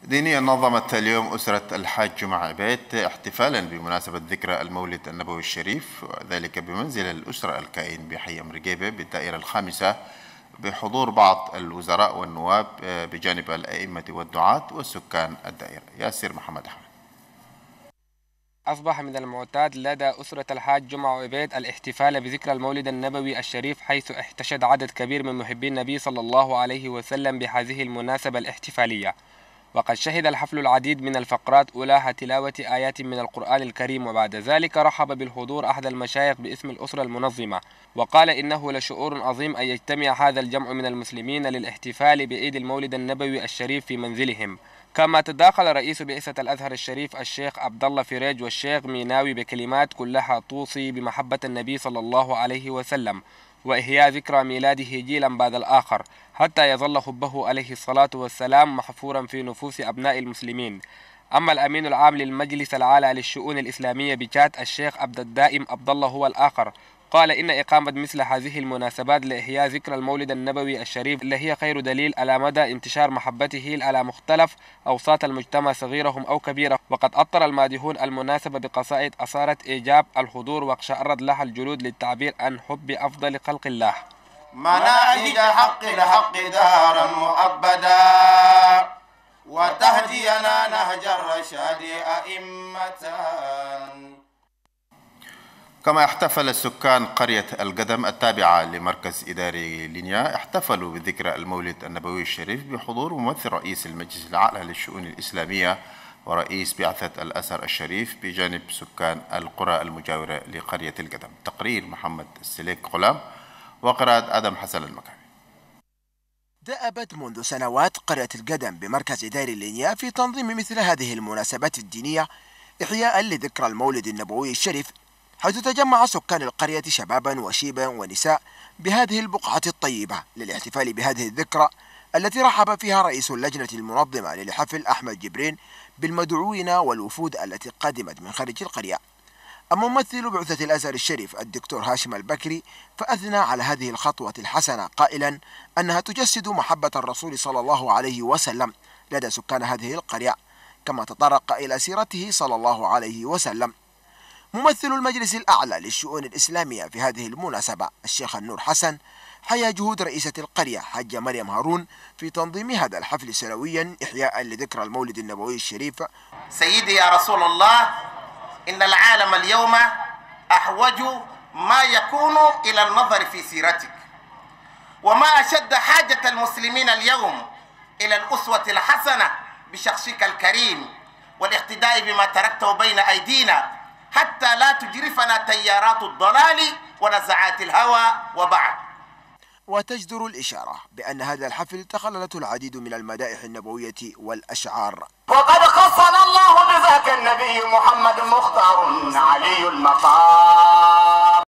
دينيا نظمت اليوم أسرة الحاج جمعة عبيد احتفالا بمناسبة ذكرى المولد النبوي الشريف، وذلك بمنزل الأسرة الكائن بحي مرقيبة بالدائرة الخامسة، بحضور بعض الوزراء والنواب بجانب الأئمة والدعاة والسكان الدائرة. ياسر محمد أحمد. أصبح من المعتاد لدى أسرة الحاج جمعة عبيد الاحتفال بذكرى المولد النبوي الشريف، حيث احتشد عدد كبير من محبي النبي صلى الله عليه وسلم بهذه المناسبة الاحتفالية. وقد شهد الحفل العديد من الفقرات أولاها تلاوة آيات من القرآن الكريم، وبعد ذلك رحب بالحضور أحد المشايخ باسم الأسرة المنظمة، وقال إنه لشعور عظيم أن يجتمع هذا الجمع من المسلمين للاحتفال بعيد المولد النبوي الشريف في منزلهم. كما تداخل رئيس بعثة الأزهر الشريف الشيخ عبد الله فريج والشيخ ميناوي بكلمات كلها توصي بمحبة النبي صلى الله عليه وسلم وإحياء ذكرى ميلاده جيلا بعد الآخر، حتى يظل حبه عليه الصلاة والسلام محفورا في نفوس أبناء المسلمين. أما الأمين العام للمجلس العالي للشؤون الإسلامية بجات الشيخ عبد الدائم عبد الله هو الآخر، قال إن إقامة مثل هذه المناسبات لإحياء ذكرى المولد النبوي الشريف اللي هي خير دليل على مدى انتشار محبته على مختلف أوساط المجتمع صغيرهم أو كبيرهم. وقد أطر المادحون المناسبة بقصائد أثارت إعجاب الحضور واقشعرت لها الجلود للتعبير عن حب أفضل خلق الله. مناهج حق الحق دارا مؤبدا وتهدينا نهج الرشاد أئمة. كما احتفل السكان قرية القدم التابعة لمركز إداري لينيا احتفلوا بذكرى المولد النبوي الشريف بحضور ممثل رئيس المجلس الأعلى للشؤون الإسلامية ورئيس بعثة الأزهر الشريف بجانب سكان القرى المجاورة لقرية القدم. تقرير محمد السليك غلام وقراءة آدم حسن المكاوي. دأبت منذ سنوات قرية القدم بمركز إداري لينيا في تنظيم مثل هذه المناسبات الدينية إحياء لذكرى المولد النبوي الشريف، حيث تجمع سكان القرية شبابا وشيبا ونساء بهذه البقعة الطيبة للاحتفال بهذه الذكرى التي رحب فيها رئيس اللجنة المنظمة للحفل أحمد جبرين بالمدعوين والوفود التي قدمت من خارج القرية. أما ممثل بعثة الأزهر الشريف الدكتور هاشم البكري فأثنى على هذه الخطوة الحسنة قائلا أنها تجسد محبة الرسول صلى الله عليه وسلم لدى سكان هذه القرية، كما تطرق إلى سيرته صلى الله عليه وسلم. ممثل المجلس الأعلى للشؤون الإسلامية في هذه المناسبة الشيخ النور حسن حيا جهود رئيسة القرية حاجة مريم هارون في تنظيم هذا الحفل سنويا إحياء لذكرى المولد النبوي الشريف. سيدي يا رسول الله، إن العالم اليوم أحوج ما يكون إلى النظر في سيرتك، وما أشد حاجة المسلمين اليوم إلى الأسوة الحسنة بشخصك الكريم والاقتداء بما تركته بين أيدينا حتى لا تجرفنا تيارات الضلال ونزعات الهوى. وبعد، وتجدر الإشارة بأن هذا الحفل تخللته العديد من المدائح النبوية والأشعار. وقد خصنا الله بذاك النبي محمد مختار علي المقام.